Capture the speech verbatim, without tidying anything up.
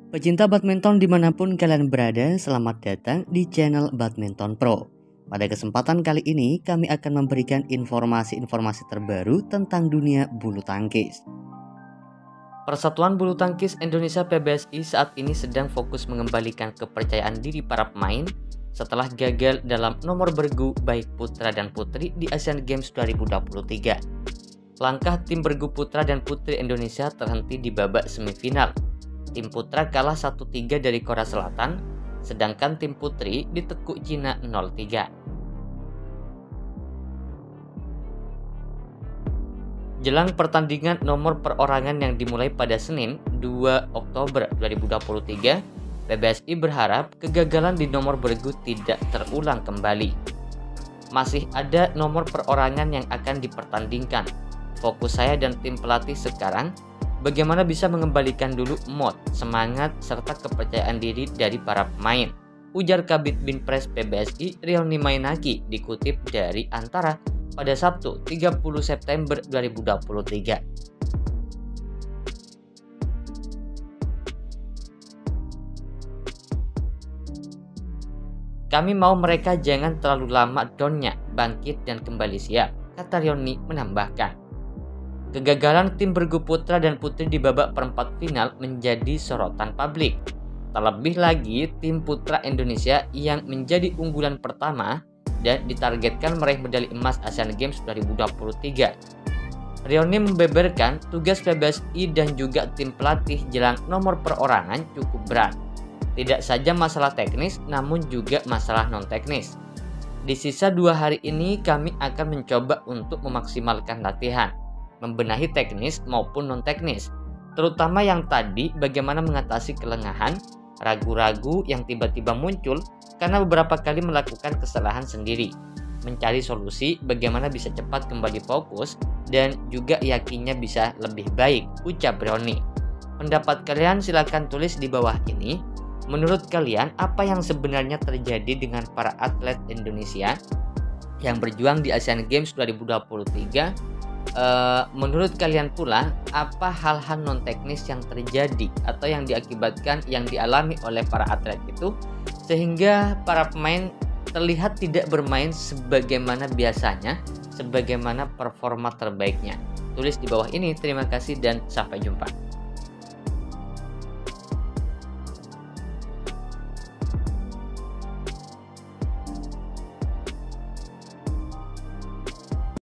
Pecinta badminton dimanapun kalian berada, selamat datang di channel Badminton Pro. Pada kesempatan kali ini, kami akan memberikan informasi-informasi terbaru tentang dunia bulu tangkis. Persatuan Bulu Tangkis Indonesia P B S I saat ini sedang fokus mengembalikan kepercayaan diri para pemain setelah gagal dalam nomor bergu baik putra dan putri di Asian Games dua ribu dua puluh tiga. Langkah tim bergu putra dan putri Indonesia terhenti di babak semifinal. Tim putra kalah satu tiga dari Korea Selatan, sedangkan tim putri ditekuk Cina nol tiga. Jelang pertandingan nomor perorangan yang dimulai pada Senin dua Oktober dua ribu dua puluh tiga, P B S I berharap kegagalan di nomor bergu tidak terulang kembali. Masih ada nomor perorangan yang akan dipertandingkan. Fokus saya dan tim pelatih sekarang bagaimana bisa mengembalikan dulu mood, semangat, serta kepercayaan diri dari para pemain, ujar Kabid Binpres P B S I Rioni Mainaki dikutip dari Antara pada Sabtu tiga puluh September dua ribu dua puluh tiga. Kami mau mereka jangan terlalu lama downnya, bangkit dan kembali siap, kata Rioni menambahkan. Kegagalan tim bergu putra dan putri di babak perempat final menjadi sorotan publik. Terlebih lagi tim putra Indonesia yang menjadi unggulan pertama dan ditargetkan meraih medali emas Asian Games dua ribu dua puluh tiga. Rioni membeberkan tugas P B S I dan juga tim pelatih jelang nomor perorangan cukup berat. Tidak saja masalah teknis namun juga masalah non-teknis. Di sisa dua hari ini kami akan mencoba untuk memaksimalkan latihan, membenahi teknis maupun non-teknis, terutama yang tadi bagaimana mengatasi kelengahan, ragu-ragu yang tiba-tiba muncul karena beberapa kali melakukan kesalahan sendiri, mencari solusi bagaimana bisa cepat kembali fokus dan juga yakinnya bisa lebih baik, ucap Rioni. Pendapat kalian silakan tulis di bawah ini. Menurut kalian apa yang sebenarnya terjadi dengan para atlet Indonesia yang berjuang di Asian Games dua ribu dua puluh tiga? Uh, menurut kalian pula, apa hal-hal non-teknis yang terjadi atau yang diakibatkan yang dialami oleh para atlet itu sehingga para pemain terlihat tidak bermain sebagaimana biasanya, sebagaimana performa terbaiknya? Tulis di bawah ini. Terima kasih dan sampai jumpa.